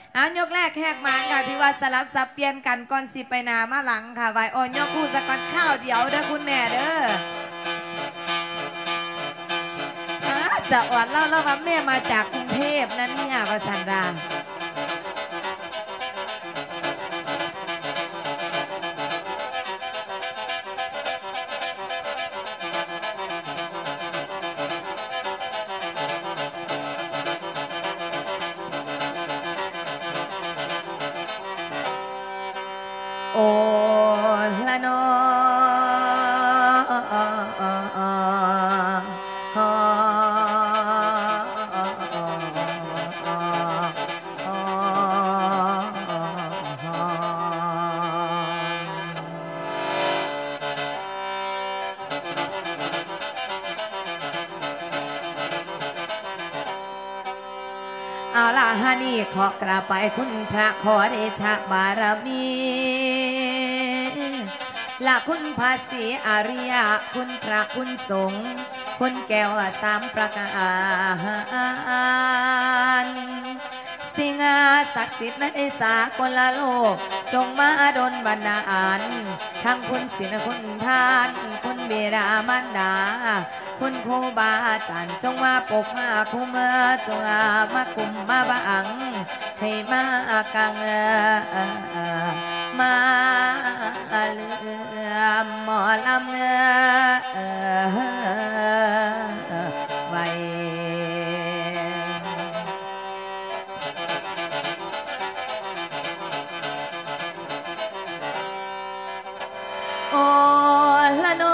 ยกแรกแหกมาค่ะที่ว่าสลับสับเปลี่ยนกันก่อนสิไปนามาหลังค่ะไว้อ่อนยกคู่สกัดข้าวเดียวเด้อคุณแม่เด้อจะอ่อนเล่าว่าแม่มาจากกรุงเทพนั่นเนี่ยประสันดาโอ้ละนอเอาล่ะฮานี่ขอกราบไปคุณพระขอเดชะบารมีละคุณภาษีอาริยะคุณพระคุณสงฆ์คุณแก้วสามประการสิ่งศักดิ์สิทธิ์ในสากลโลกจงมาดลบันดาลทั้งคุณศีลคุณทานคุณบิดามารดาคุณครูบาอาจารย์จงมาปกมาคุ้มจงมากุมมาบังให้มากังมาเลือหมอลำไว้โอ้ละนอ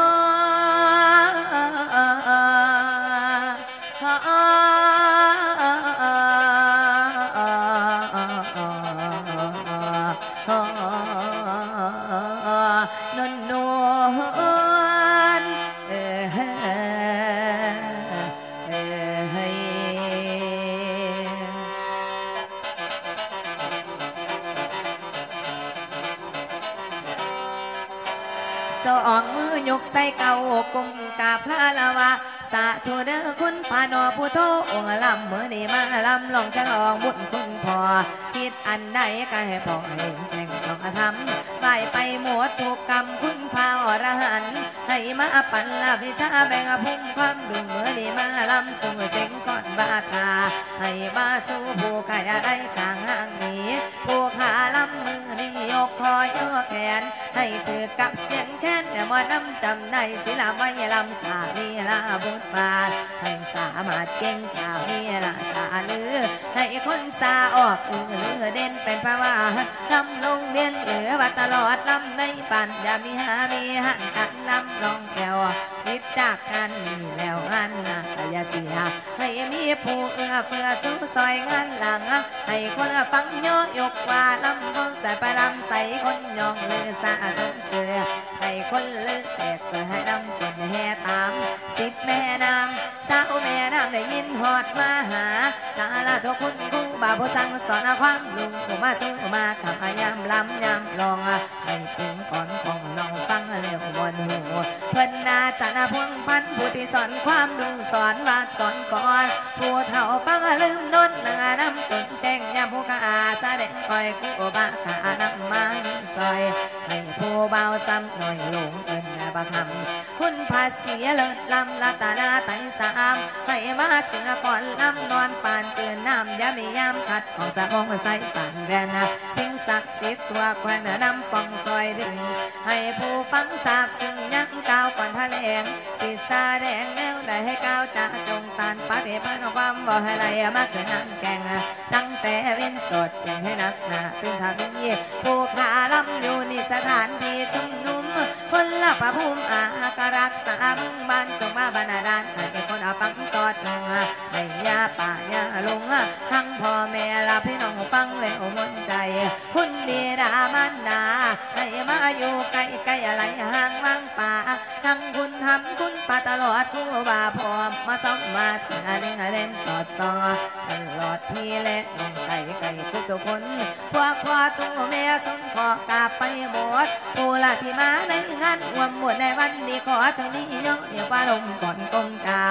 สองมือยกใส่เก่ากุมกาพาลาวาสาธุเด้อคุณพานอผู้โทองค์ลำเมื่อนี้มาลำลองฉลองบุญคุณพ่อผิดอันใดก็ให้พ่อเห็นแจ้งสองธรรมไหวไปหมดถูกกรรมคุณพาอรหันให้มาปันละวิชาแบ่งพุ่มความดุเมื่อนี้มาลำสู่เสียงก่อนบาตาให้มาสู่ผู้ใครอะไรกลางห้างนี้ผู้ขาลำมือนี้ยกคอยกแขนให้ถือกับเสียงแค้นแต่ว่าน้ำจำได้ศิลาไม่ลำสาลีลาบุตรบาทให้สามารถเก่งกล่าวมีละสาลือให้คนสาออกเลือเด่นเป็นพระว่าลำลงเรียนเหลือว่าตลอดลำในปันอย่ามีหันกันลำลองแก้ววิจากกันมีแล้วงานนะอย่าเสียให้มีผู้เอื้อเฟื้อสู้ซอยงานหลังให้คนฟังย่อยกว่าลำพงใส่ไปลำใส่คนยองเลือสาสงเสือให้คนเลือแตกจะให้นำคนแห่ตาม10แม่น้ำสาวแม่น้ำได้ยินหอดมาหาสาลาทุกคุณครูบาผู้สั่งสอนความลุงผู้มาสู้มาขับยามลำยามลองให้เป็นก่อนของน้องฟังเร็วบนหูเพิ่นนาจันพวงพันผู้ที่สอนความลุงสอนวาดสอนก่อนผู้เฒ่าฟังลืมนนนางน้ำจนแจ้งยามผู้ขาแสดงคอยกู้บาขานำมาซอยให้ผู้เบาซ้ำหน่อยหลงเอินบาทำคุณภาษีเลิศลำละตานาไตสามให้มาเสือก่อนลำนอนปานเกินน้ำยามียามขัดของสะของใส่ปานแวนสิ่งศักดิ์สิทธิ์ตัวแควนน้ำปองซอยดึงให้ผู้ฟังทราบซึ่งยังก้าวก่อนทะเลงสีสาแดงแนวได้ให้ก้าวจะจงตานปฏิพันธ์ความบ่ให้ไหลมาเกินน้ำแกงตั้งแต่เว้นสดแจ้งให้นักหนาตึงทำนี้ผู้ขาลำอยู่ในสถานที่ชุมนุมคนละประภูมิอาการักษามึงบ้านจงมาบรรดาลให้คนเอาฟังสอดลงให้ยาป่ายาลงทั้งพ่อแม่ละพี่น้องฟังแล้วมนใจคุณบิดามารดาให้มาอยู่ใกล้ใกล้อะไรห่างว่างป่าทั้งคุณทำคุณปาตลอดผู้บ่าพร้อมมาซ้อมมาเสียเล่นเล่นสอดส่องตลอดพี่และน้องไก่ไก่ผู้สุขนพวกพ่อตัวแม่สนขอกาไปหมดผู้ละที่มาในงานอวมหมดในวันนี้ขอเจ้านี้ยกเหนียวว่าลมก่อนกงกาบ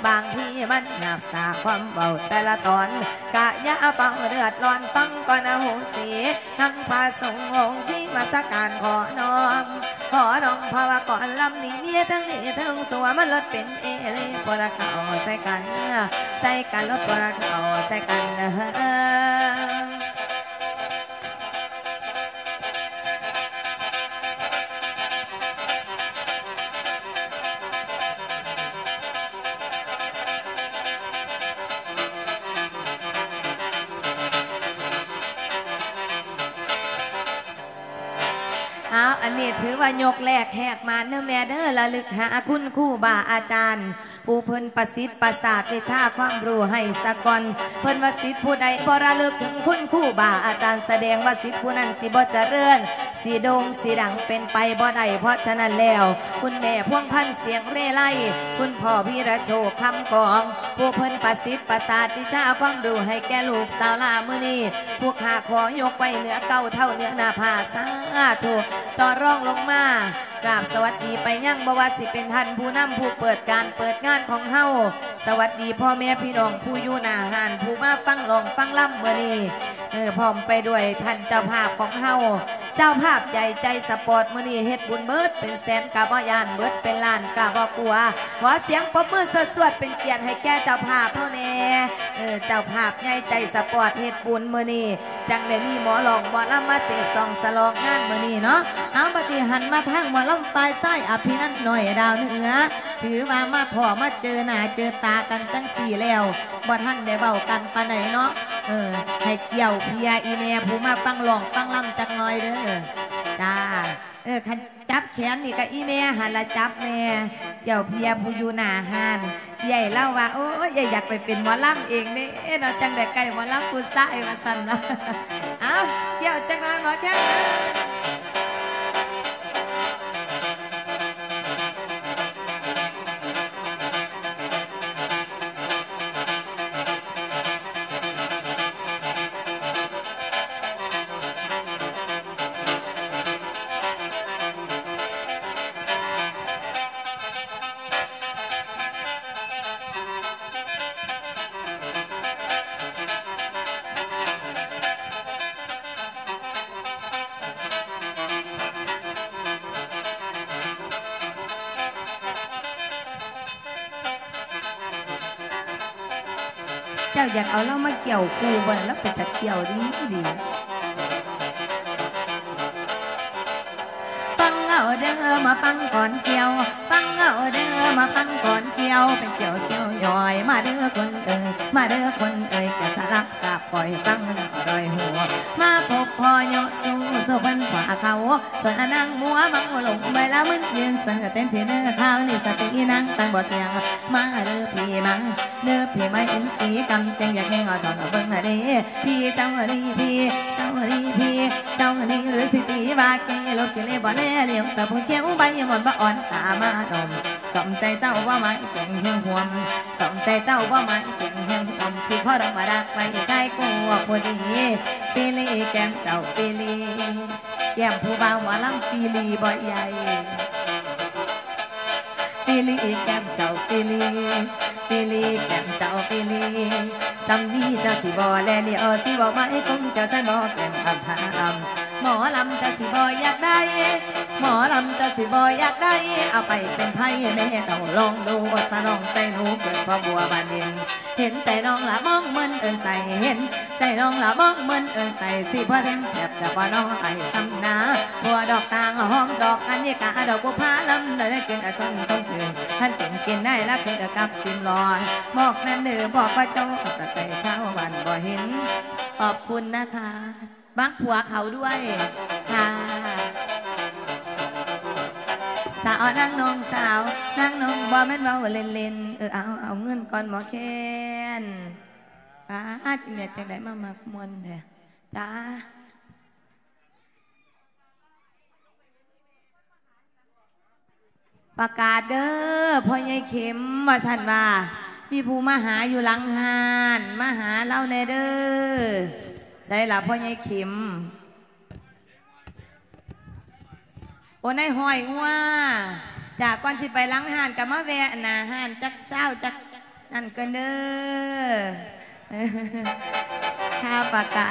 บางทีมันหยาบสาความเบาแต่ละตอนกะยาเป่าเลือดร้อนฟังก่อนอโหสีทั้งพระสงฆ์องค์ชี้มาสักการขอน้อมภาวะก่อนลำนี้เมียทั้งนี้ทั้งสัวมันลดเป็นเอเลยปรเขาใส่กันลดปรเขาใส่กันอันนี้ถือว่ายกแรกแหกมาเนื้อแม่เด้อระลึกหาคุณครูบาอาจารย์ผู้เพิ่นประสิทธิ์ประสาทวิชาความรู้ให้สะก่อนเพิ่นว่าสิทธิ์ผู้ใดบ่ระลึกถึงคุณครูบาอาจารย์แสดงว่าสิทธิ์ผู้นั้นสิบ่เจริญสิโด่งสิดังเป็นไปบ่ได้เพราะฉะนั้นแล้วคุณแม่พวงพันเสียงเร่ไล่คุณพ่อพีระโชคคำกองผู้เพิ่นประสิทธิ์ประสาทวิชาความรู้ให้แก่ลูกสาวลามื้อนี้ผู้ข้าขอยกไว้เหนือเก้าเท่าเหนือหน้าผาสาธุต่อรองลงมากราบสวัสดีไปยั่งบ่ว่าสิเป็นท่านผู้นำผู้เปิดการเปิดงานของเฮาสวัสดีพ่อแม่พี่น้องผู้อยู่หน้าหานผู้มาฟังร้องฟังล่ำมื้อนี้พร้อมไปด้วยท่านเจ้าภาพของเฮาเจ้าภาพใหญ่ใจสปอร์ตมื้อนี้เฮ็ดบุญเบิดเป็นแสนกะบ่ย่านเบิดเป็นล้านกะบ่กลัวขอเสียงปรบมือสวดๆเป็นเกียรติให้แก่เจ้าภาพเฮาแน่เจ้าภาพใหญ่ใจสปอร์ตเฮ็ดบุญมื้อนี้จังได้มีหมอร้องหมอลำมาเสกซองสลองงานมื้อนี้เนาะเอาปฏิหันมาทางหมอลำปลายไส้อภินันท์หน่อยดาวเหนือถือว่ามาพอมาเจอหน้าเจอตากันจังสี่แล้วบ่ทันได้เว้ากันปานใดเนาะให้เกี่ยวเพียอีแม่ผู้มาฟังร้องฟังลำจักหน่อยเด้อจ้าคันจับแขนนี่ก็อีแม่หันละจับแม่เกี่ยวเพียผู้อยู่หน้าหานใหญ่เล่าว่าโอ้ยอยากไปเป็นหมอลำเองนี่เราจังได้ใกล้หมอลำผู้ชายมาสั่นนะเอาเกี่ยวจังหน่อยหมอแค่เจ้าอยากเอาเล่ามาเกี่ยวคู่บ่แล้วเป็นตะเกี่ยวดีฟังเอาเด้อมาฟังก่อนเกี่ยวฟังเอาเด้อมาฟังก่อนเกี่ยวเป็นเกี่ยวย่อยมาเด้อคนมาเด้อคนจะสลับกับปล่อยฟังแล้วรอยหัวมาพบพอยสู้โซบันขวาเขาส่วนอนางมัวมังหลงใบละมึนยืนเสือเต้นที่เนื้อข้าวนี่สตินั่งตั้งบทเทียงมาเด้อพี่มาเด้อพี่มาอินสีกำจังอยากให้งอสอนเบิ่งเด้พี่เจ้าดีพี่เจ้าดีพี่เจ้าดีหรือสิตีบาเกลบเกลบ่แน่เลี้ยวจะพูดเขี้ยวใบหมดบ่อ่อนตามาดมจอมใจเจ้าว่ามาอีกอย่างเฮียงห่วงจอมใจเจ้าว่ามาอีกอย่างเฮียงห่วงสิขอรักมารักไปใจกูพอดีปีลีแก้มเจ้าปีลีแก้มผู้บ่าวหมอลำปีลีบ่ใหญ่ปีลีแก้มเจ้าปีลีปีลีแก้มเจ้าปีลีสำนีเจ้าสิบ่แลเลี้ยวสิบ่ไม้คงเจ้าใส่บ่แก้มคำถามหมอลำจะสิบ่อยากได้หมอลำจะสิบ่อยากได้เอาไปเป็นไพ่แม่เจ้าลองดูว่าสนองใจหนูเกิดพอบัวบานเห็นใจน้องละมองมันใส่เห็นใจน้องละมองมันใส่สิพ่อเต็มแถบแต่ว่าน้องไอ้ซ้ำนาบัวดอกต่างหอมดอกอันนี้กะดอกบัวพาลำเลยกินชนชมเชิญท่านกินได้ละคือกับติมลอยบอกนั่นเด้อบอกว่าเจ้าแต่ใจเช้าวันบ่เห็นขอบคุณนะคะบักผัวเขาด้วยค่ะสาวนั่งนงสาวนั่งนงบ่แม่นเบาเล่นเอาเงินก่อนหมอแคนเนี่ยจังได้มามวนเถอะจ้าประกาศเด้อพ่อใหญ่เข็มว่าฉันว่ามีผู้มาหาอยู่หลังหานมาหาเล่าแน่เด้อใส่ละพ่อใหญ่เข็มโอ้นายหอยงัวจากก่อนสิไปล้างหานกับมาแวะหน้าหานจักเศร้าจักอันกันเด้อข้าปากกา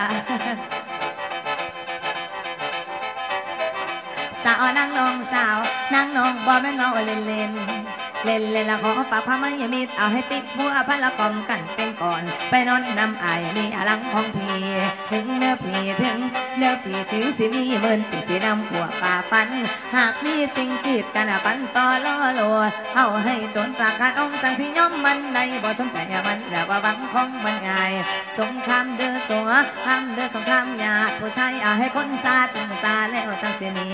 สาวนางน้องสาวนางน้องบ่แม่นเมาเล่นเล่นเล่นเล่นละขอฝากพามันอย่ามีเอาให้ติ๊กบัวพันละกอมกันเป็นก่อนไปนอนน้ำไอมีอลังของพี่ถึงเนื้อพี่ถึงเนื้อพี่ถึงสิมีหมื่นปีสีดำหัวป่าฟันหากมีสิ่งกีดกันปันต่อล้อโลเอาให้จนปากการองจังสิย่อมมันใดบ่สนใจมันแล้วว่าบังของมันง่ายสงครามเดือสัวทำเดือสงครามยากผู้ชายเอาให้คนซาตึงซาแล้วจังสินี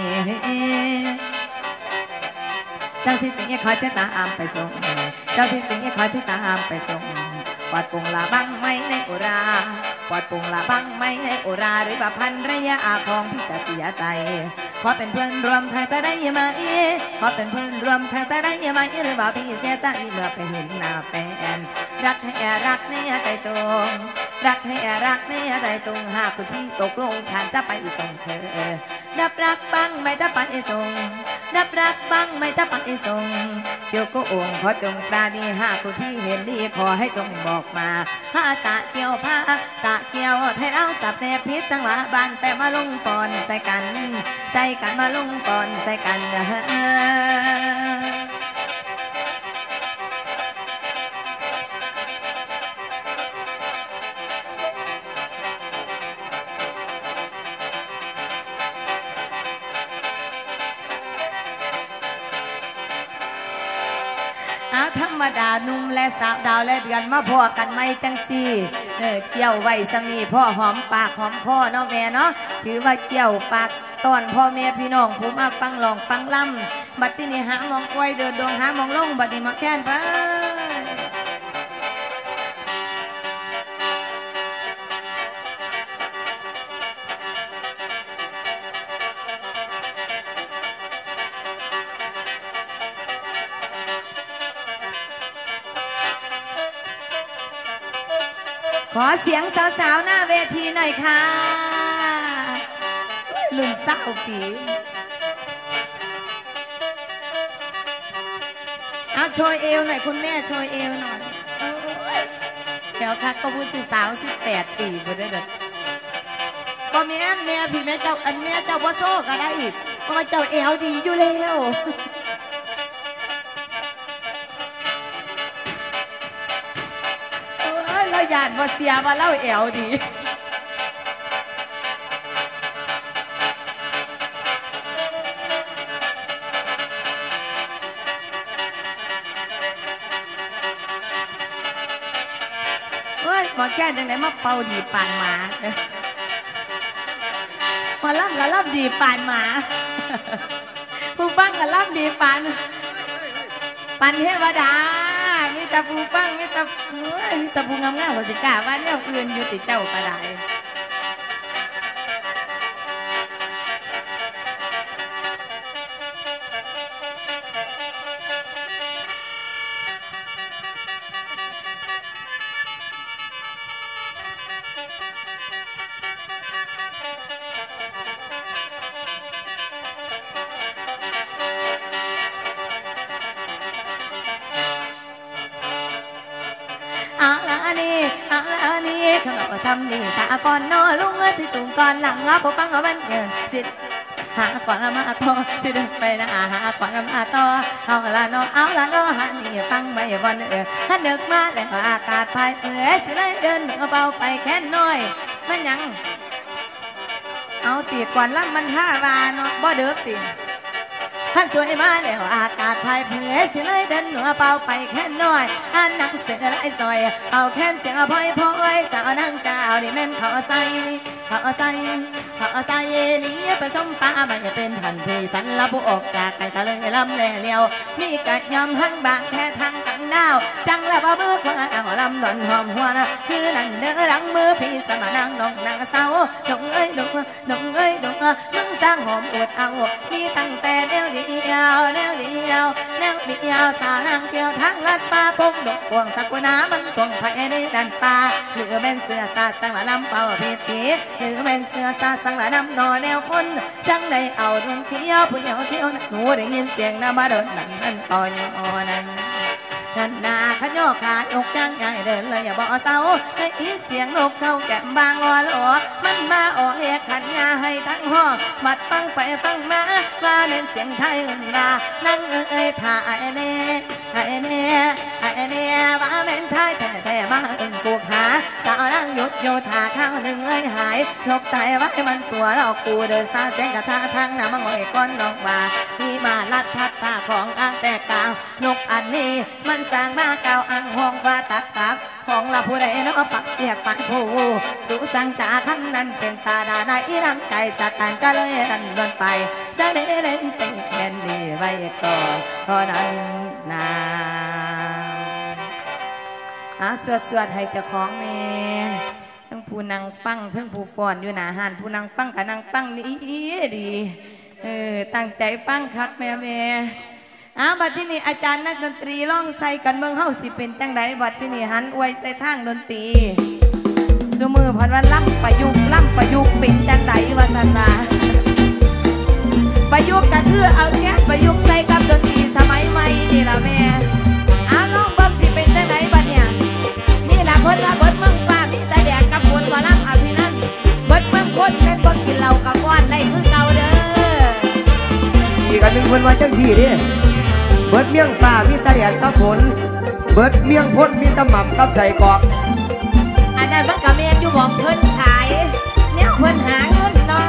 เจ้าสิติขอเชตาอามไปส่งเจ้าสิติขอเชตาอามไปส่งปอดปุงลาบังไม่ในอุราปอดปุงลาบังไม่ในอุราหรือว่าพันระยะอาของพี่จะเสียใจขอเป็นเพื่อนรวมทางจะได้ไหมขอเป็นเพื่อนรวมทางจะได้ไหมหรือว่าพี่เสียใจเมื่อไปเห็นหน้าแฟนรักให้รักเนี่ยใจจงรักให้รักเนี่ยใจจงหากคุณพี่ตกลงฉันจะไปส่งเธอดับรักบังไม่จะไปส่งดับรักบังไม่จะไปส่งเกี่ยวก็องค์ขอจงปราณีหากคุณพี่เห็นดีขอให้จงบอกมาผ้าสะเกี่ยวผ้าสะเกี่ยวให้เราสับแนบพิษจังหวะบานแต่มาลงก่อนใส่กันมาลงก่อนใส่กันธรรมดานุ่มและสาวดาวและเดือนมาพอกันไม่จังสี่เกี่ยวไว้สมีพ่อหอมปากหอมคอเนาะแม่เนาะถือว่าเกี่ยวปากตอนพ่อแม่พี่น้องผู้มาฟังลองฟังล่ำบัดที่นี่หามองกล้วยเดินดวงหามองลงบัดนี้มาแค้นไปขอเสียงสาวๆหน้าเวทีหน่อยค่ะลุ่นเศร้าปีเอาโชยเอวหน่อยคุณแม่โชยเอวหน่อยเดี๋ยวค่ะก็พูดสิสาว18 ปีไปได้เลยก็แม่พี่แม่เจ้าอันแม่เจ้าว่าโซ่ก็ได้อีกเพราะว่าเจ้าเอวดีอยู่แล้วเราหยาดบ่เสียมาเล่าแอวดีเฮ้ยมาแค่จังไหนมาเป่าดีปานหมามาล่ำกับล่ำดีปานหมาผู้ฟังกับล่ำดีปานเทวดามีตาปูฟังมีตาปูงามๆหัวจิกาว่าเนี่ยอื่นอยู่ติดเจ้ากระไดอันนี้ขนมซ้ำนี่สาก่อนนอลุงสิตุงก่อนหลังว่าผู้ฟังเอาบันเงินสิหาก่อนละมาต่อสิเดินไปนะหาก่อนละมาต่อเอาละนอเอาละนอหันนี่ฟังไม่บอลถ้าเดิกมาแล้วอากาศพายเปื่อยสิเลยเดินเบาไปแค่น้อยมันยังเอาตีก่อนละมัน5 วาเนาะบ่เดิกตีถ้าสวยมาแล้วอากาศพายเผยสิเลยเดินหนัวเป่าไปแค่น้อยอันนังเสือไล่ซอยเอาแค่เสียงพอยสาวนั่งเจ้าดิแม่นเขาใส่นี้ไปชมป่าไม่เป็นทันทีทันละบุออกจากไก่ตะเลยลำแหล่เลี้ยวมีกะยำหั่งบางแค่ทางกังดาวจังละบ่มือขวาเอาลำหล่อนหอมหัวนะคือนั่นเด้อหลังมือพี่สมานั่งนองนางเศร้าดงเอ้ยดงมึงสร้างหอมอวดเอามีตั้งแต่เดียวสาวนางเที่ยวทั้งลัดป่าพงดกกวงสักวนามันตวงภายในดันป่าหรือเป็นเสือซาสังละลำเป่าผิดปีหรือเป็นเสือซาสังละนำนอแนวคนจังได้เอาดวงเที่ยวผู้เยาว์เที่ยวหนูได้ยินเสียงน้ำมาโดนนั่นต่อยอนั่นนันนาขยอขาดอกจังใหญ่เดินเลยอย่าบอกเศร้าให้เสียงนกเข้าแก้มบางวอลอมันมาออกเอกขันยาให้ทั้งห้องบัดฟังไปฟังมาว่าเป็นเสียงชายอื่นดานั่งถ่ายเน่ไอ้เน่ไอ้เน่ว่าเป็นชายแต่มากูขาสาวนั่งหยุดโยธาข้าวหนึ่งเลยหายนกตายไว้มันตัวเรากูเดินซาแจ้งกระทาทางน้ำมันงอยก้อนนกบาที่มาลัดทัดตาของอ่างแต่กาวนกอันนี้มันสร้างมาเก่าอ่างห้องว่าตักของเราผู้ใดเนาะปักเสียกปักผู้สุสังจาขั้นนั้นเป็นตาดาในร่างใจจากการก็เลยดันดนไปเสด็จเล่นเป็นแคนดีไว้ก่อนเท่านั้นนาสวดให้เจ้าของแม่ทั้งผู้นั่งฟังทั้งผู้ฟ้อนอยู่หน้าหานผู้นั่งฟังกับนั่งฟังดีตั้งใจฟังคักแม่บัดที่นี่อาจารย์นักดนตรีร้องใส่กันเมืองเฮาสิเป็นจังไดบัดที่นี่หันอวยใส่ทางดนตรีสมือพันวันล่ำประยุกต์เป็นจังไดว่าสันว่าประยุกต์ก็คือเอาแค่ประยุกต์ใส่กับดนตรีสมัยใหม่นี่ล่ะแม่ลองเบิ่งสิเป็นจังไดบัดเนี่ยนี่ล่ะเพิ่นว่าเบิดเมืองฟ้ามีแต่แดกกับฝนว่าล่ำอภินันท์เบิดเมืองคนแม่นบ่กินเหล้ากับว่านได้คือเก่าเด้ออีกอันหนึ่งเพิ่นว่าจังสี่ดิเบิดเมี่ยงฟ้ามีตะแดดกับฝนเบิดเมี่ยงพ้นมีตะหม่ำกับใส่กรอกอันนั้นมันก็เมียนอยู่บอกเพิ่นขายเนี่ยเพิ่นหาเงินเนาะ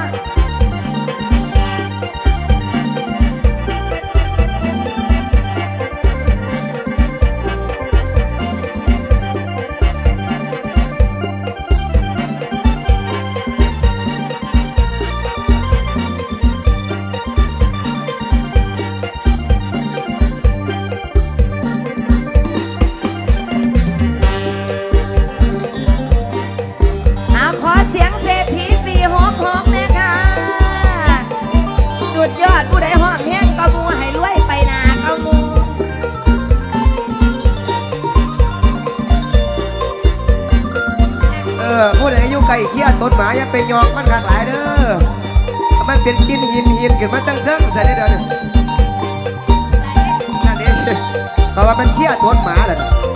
ยอดผู้ใดห้องแห้งก็มูให้รวยไปนาเขามูผู้ใดอยู่ไก่เคี้ยต้นหมาอย่าไปยอกมันหลากหลายเด้อมันเป็นกินหินขึ้นมาตั้งเทิงใส่ได้เด้อนั่นเองเพราะว่ามันเคี้ยต้นหมาแหละ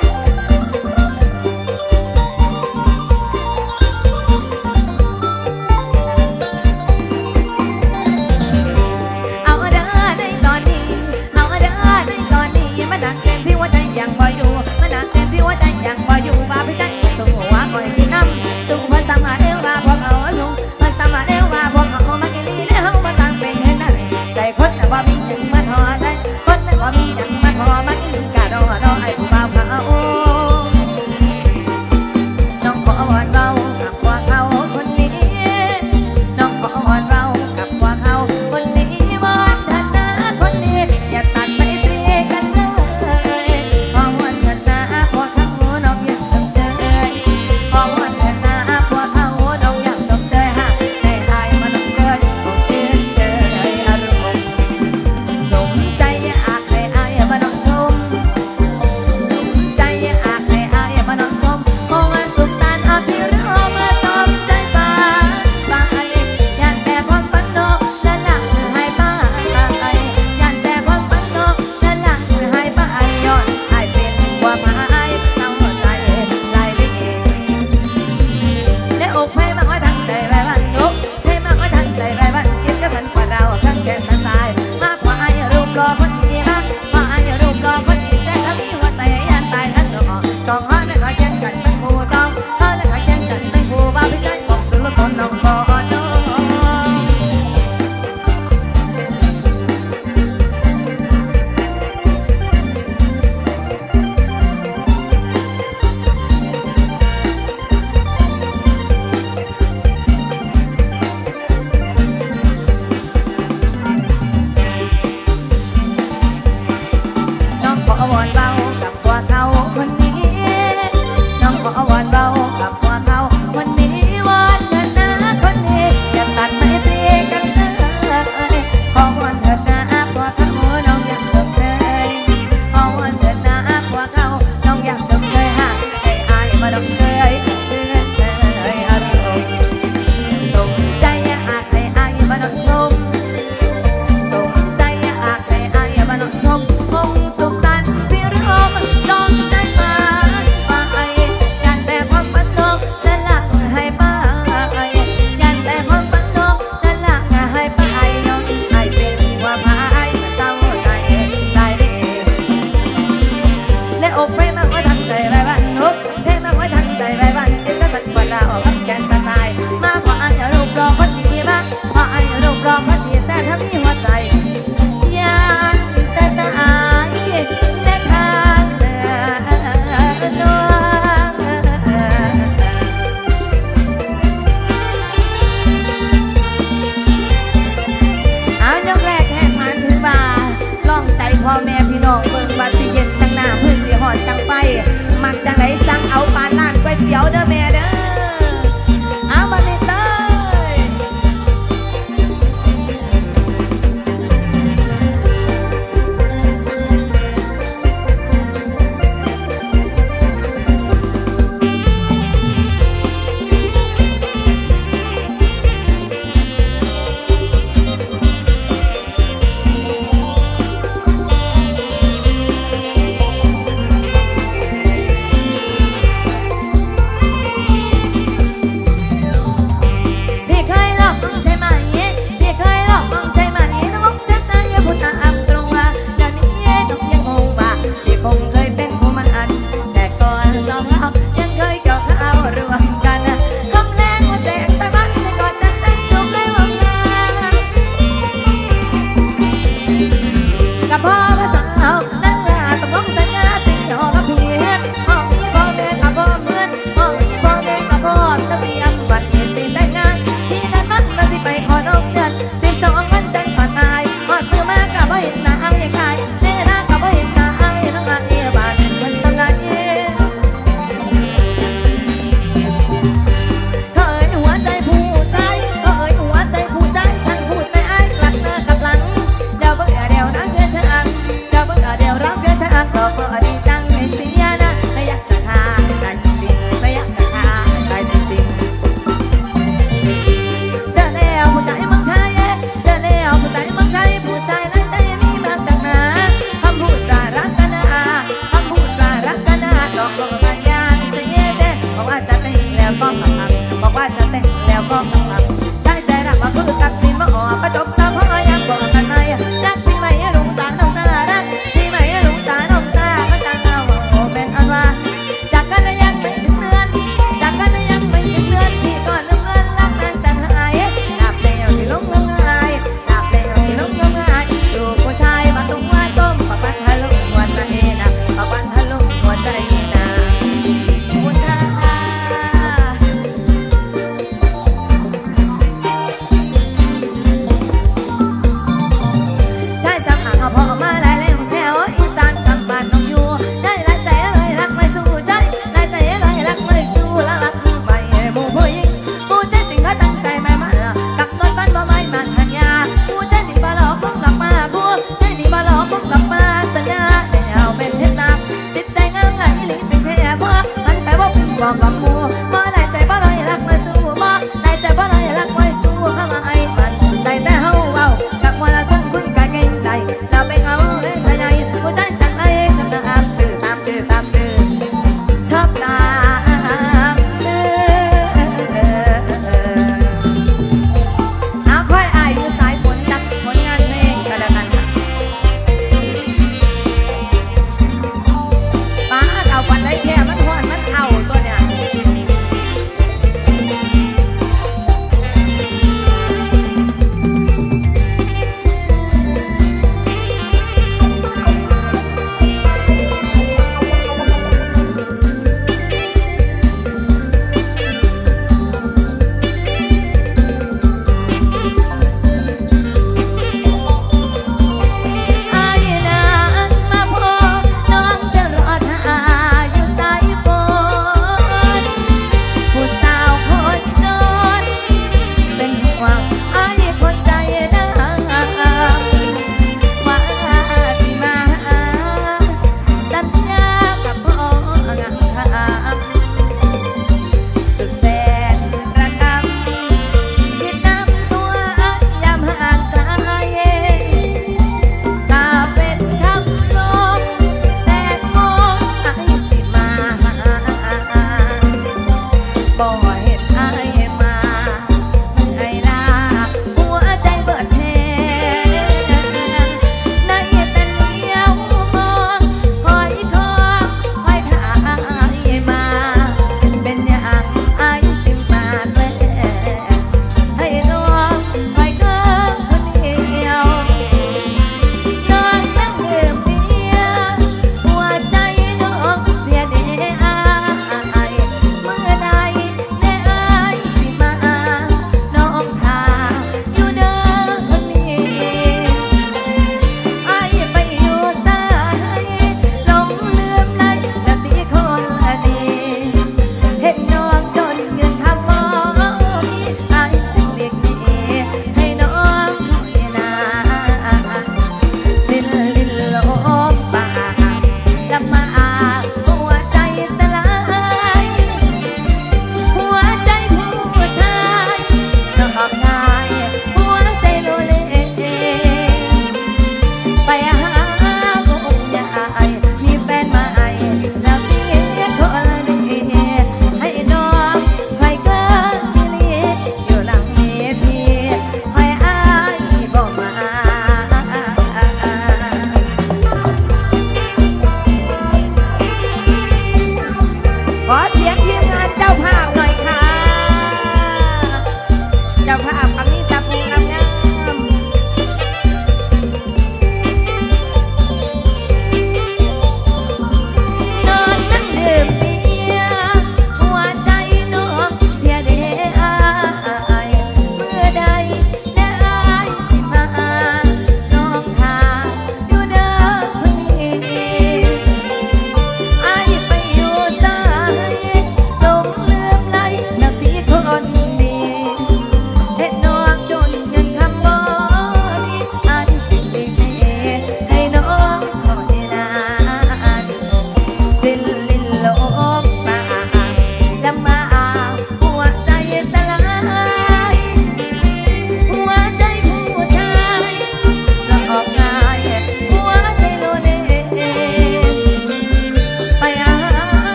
มันหนักเต็มที่ว่าใจยังบ่อยู่มันหนักเต็มที่ว่าใจยังบ่อยู่ว่าพี่ใจส่งหัวคอยที่น้ำส่งเพิ่นสามารถเลี้ยวว่าพวกเขาส่งเพิ่นสามารถเลี้ยวว่าพวกเขามากินดีแล้วมาตั้งเป็นเห็นนั่นใจคนแต่ว่ามีหนึ่งมาทอใจคนแต่ว่ามีหนึ่งมาทอมากินกะดอไอ้ผู้บ่าวเขารอคนดีมากพอไอ้รูปรอคนดีแต่ถ้ามีหัวใจยานแต่ตายและทางเดินดวงเอายกแรกแห่ผ่านถึงบ่าลองใจพ่อแม่พี่น้องเบิ่งว่าสิเย็นตั้งหน้าเพื่อสิหอดจังไปมักจังไหนสั่งเอาปานล้านก๋วยเตี๋ยวเด้อแม่เด้อเอามาเลยเต้ย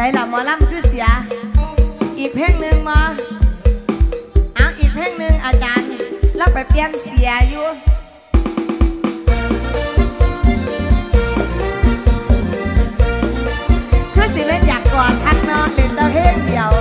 ส่ละหมอลำคือเสียอีกเพลงหนึ่งมาเอาอีกเพลงหนึ่งอาจารย์แล้วไปเปลี่ยนเสียอยู่คือสิเล่นอยากกอดทักเนาะเล่นตะเพลงเดียว